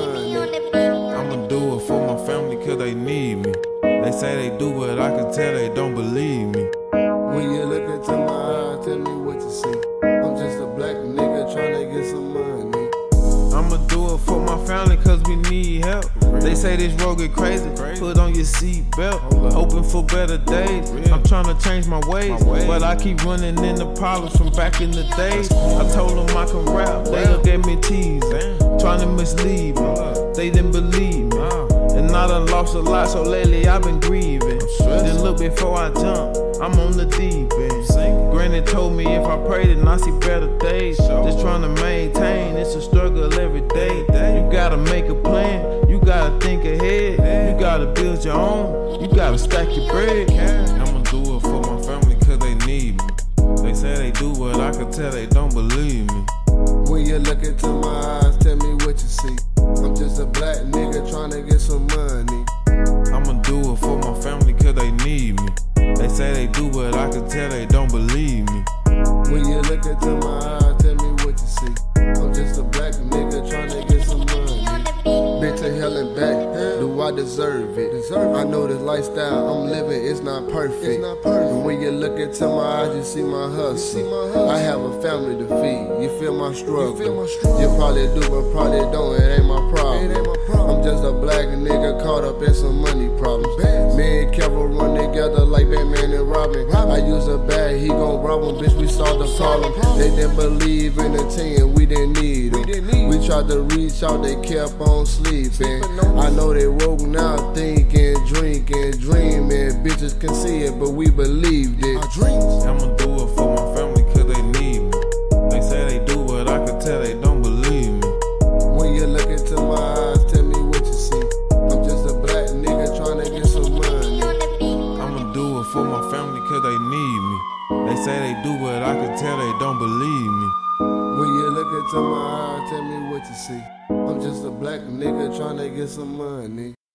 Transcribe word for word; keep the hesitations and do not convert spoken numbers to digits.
money. I'ma do it for my family cause they need me. They say they do, but I can tell they don't believe me. When you look into my eyes, tell me what you see. I'm just a black nigga tryna get some money. I'ma do it for my family cause we need help. They say this road get crazy, put on your seatbelt. Hoping for better days, I'm tryna change my ways, but I keep running into problems from back in the days. I told them I can rap, they look at me teasing, trying to mislead me, they didn't believe me. And I done lost a lot, so lately I've been grieving. Then look before I jump, I'm on the deep end. Granny told me if I pray then I see better days. Just trying to maintain, it's a struggle every day. You gotta make a plan, you gotta think ahead. You gotta build your own, you gotta stack your bread. I'ma do it for my family cause they need me. They say they do, but I can tell they don't believe me. When you look into my eyes, tell me what you see. I'm just a black nigga tryna get some money. I'ma do it for my family cause they need me. They say they do, but I can tell they don't believe me. When you look into my eyes, tell me what you see. I'm just a black nigga tryna get some money. Been to hell and back, do I deserve it? I know this lifestyle I'm living is not perfect. And when you look into my eyes, you see my hustle. I have a family to feed, you feel my struggle. You probably do, but probably don't, it ain't my problem. I'm just a black nigga caught up in some money problems. Me and Kevin run together like Batman and Robin. I use a bag, he gon' rob him, bitch, we solved the problem. They didn't believe in the team, we didn't need them. We tried to reach out, they kept on sleeping. I know they woke now thinking, drinking, dreaming. Bitches can see it, but we believed it. I'ma do it for my family cause they need me. They say they do, but I can tell they don't believe me. When you look into my eyes, tell me what you see. I'm just a black nigga tryna get some money. I'ma do it for my family cause they need me. They say they do, but I can tell they don't believe me. When you look into my eyes, tell me what you see. I'm just a black nigga tryna get some money.